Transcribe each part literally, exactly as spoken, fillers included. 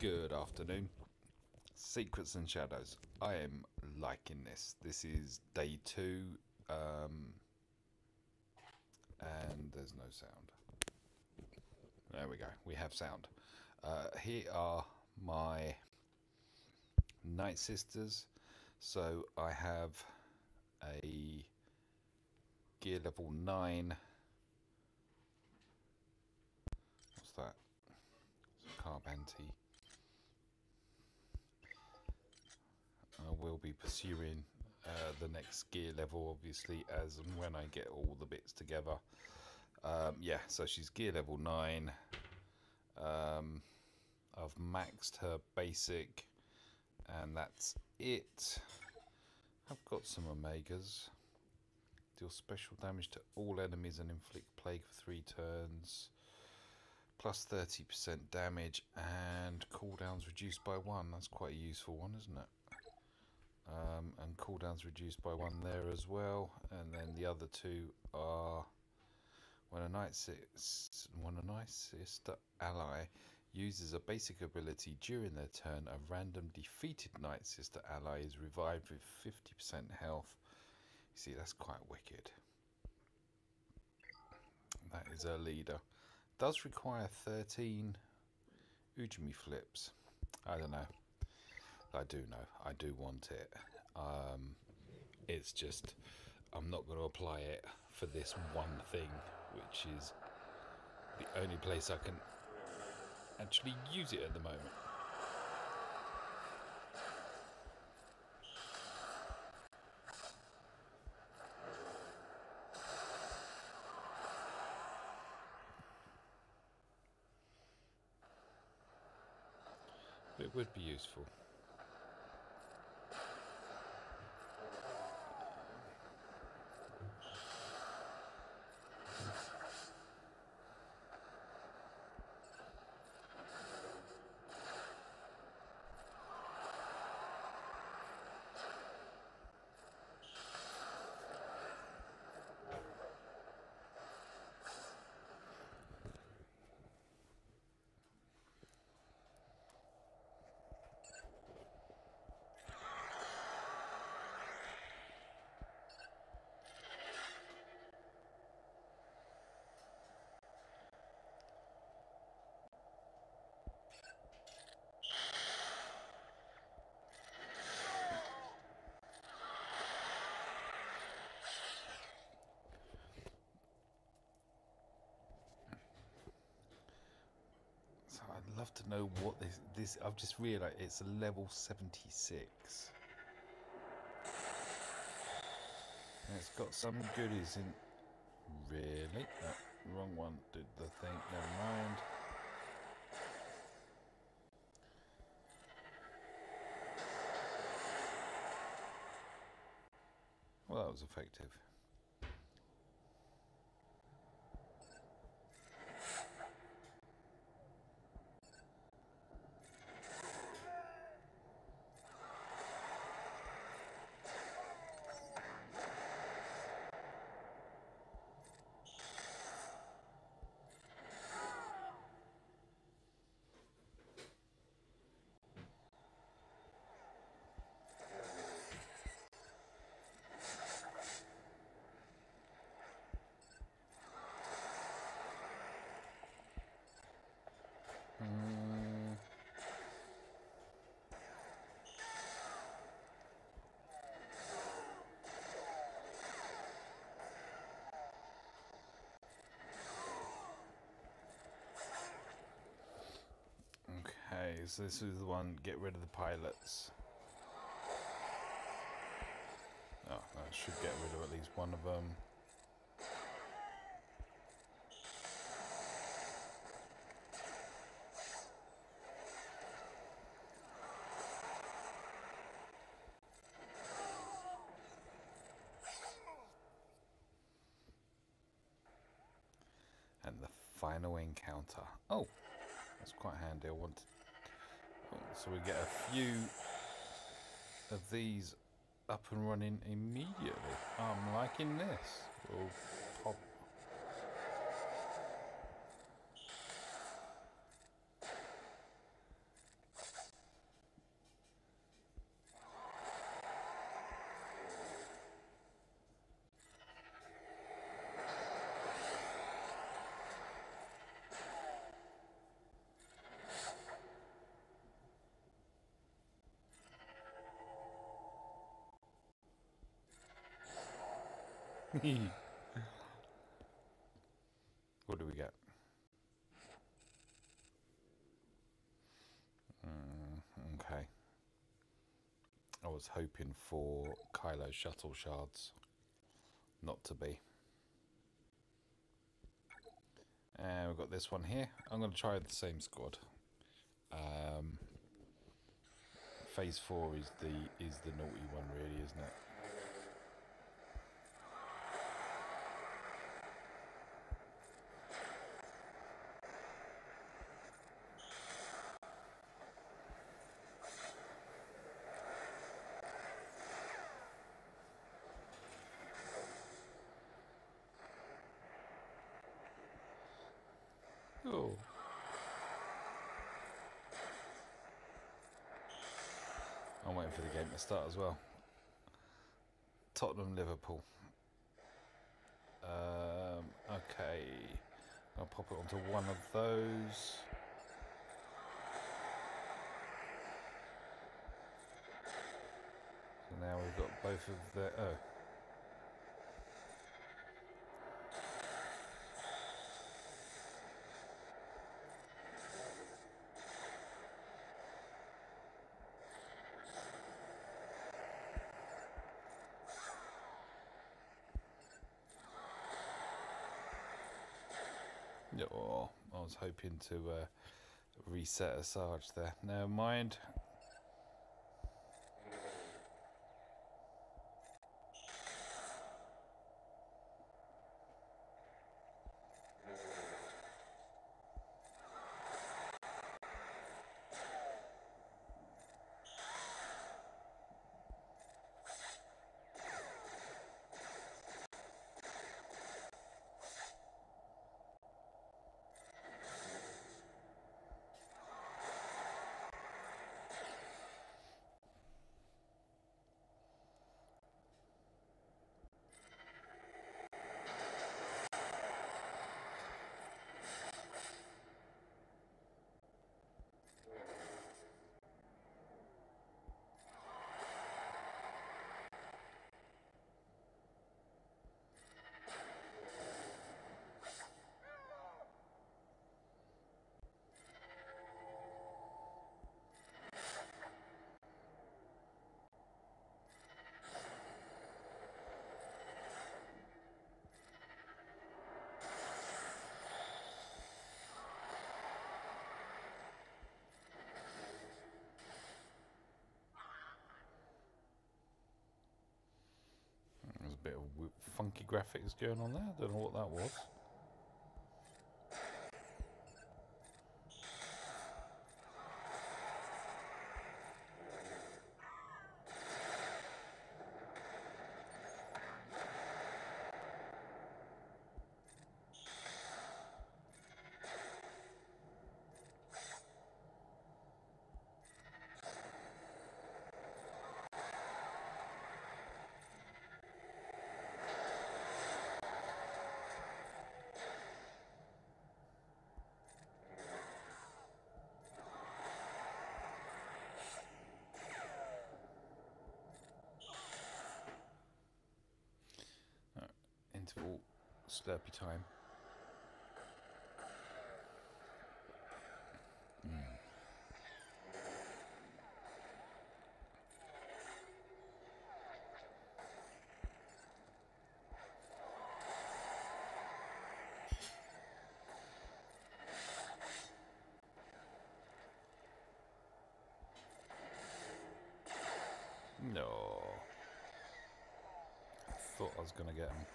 Good afternoon. Secrets and Shadows. I am liking this. This is day two, um, and there's no sound. There we go. We have sound. Uh, here are my Night Sisters. So I have a gear level nine. What's that? It's a Carbanti. I will be pursuing uh, the next gear level, obviously, as and when I get all the bits together. Um, yeah, so she's gear level nine. Um, I've maxed her basic, and that's it. I've got some Omegas. Deal special damage to all enemies and inflict plague for three turns. Plus thirty percent damage, and cooldowns reduced by one. That's quite a useful one, isn't it? Um, and cooldowns reduced by one there as well. And then the other two are when a night when a Night Sister ally uses a basic ability during their turn, a random defeated Night Sister ally is revived with fifty percent health. You see, that's quite wicked. That is her leader. Does require thirteen Ujimi flips. I don't know. I do know. I do want it. Um, it's just I'm not going to apply it for this one thing, which is the only place I can actually use it at the moment. But it would be useful. I'd love to know what this this I've just realised it's a level seventy-six. And it's got some goodies in. Really? No, wrong one. Did the thing. Never mind. Well, that was effective. Mm. Okay, so this is the one, get rid of the pilots. Oh, that should get rid of at least one of them. And the final encounter. Oh, that's quite handy. I want to, so we get a few of these up and running immediately. I'm liking this. We'll pop. What do we get? Mm, okay. I was hoping for Kylo shuttle shards. Not to be. And we've got this one here. I'm going to try the same squad. Um, phase four is the is the naughty one, really, isn't it? Oh. I'm waiting for the game to start as well. Tottenham, Liverpool. Um, okay. I'll pop it onto one of those. So now we've got both of the... Oh. Oh, I was hoping to uh, reset a Sarge there. Never mind. There's a bit of funky graphics going on there. I don't know what that was. Interval slurpy time. Mm. No. I thought I was going to get him.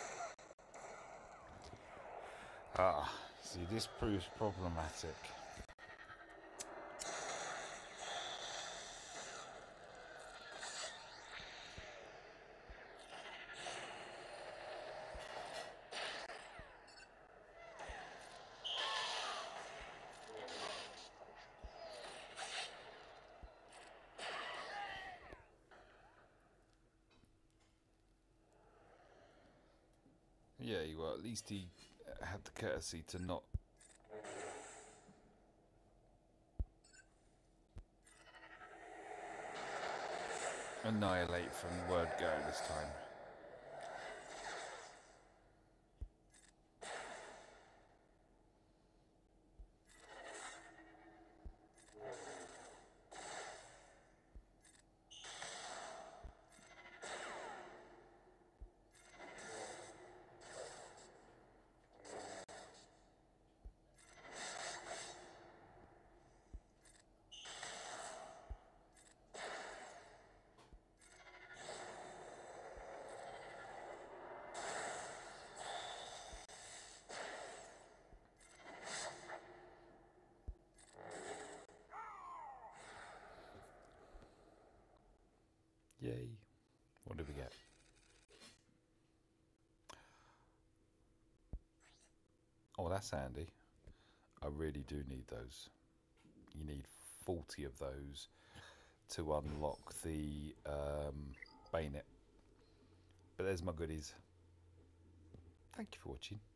Ah, see, this proves problematic. Yeah, well, at least he had the courtesy to not annihilate from word go this time. Yay. What did we get? Oh, that's handy. I really do need those. You need forty of those to unlock the um, bayonet. But there's my goodies. Thank you for watching.